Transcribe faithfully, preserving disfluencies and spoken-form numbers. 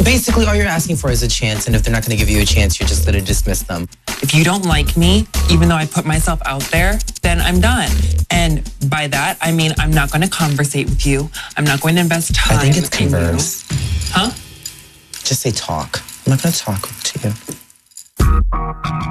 basically, all you're asking for is a chance, and if they're not going to give you a chance, you're just going to dismiss them. If you don't like me, even though I put myself out there, then I'm done. And by that, I mean I'm not going to conversate with you. I'm not going to invest time. I think it's in you. converse. Huh? Just say talk. I'm not going to talk to you.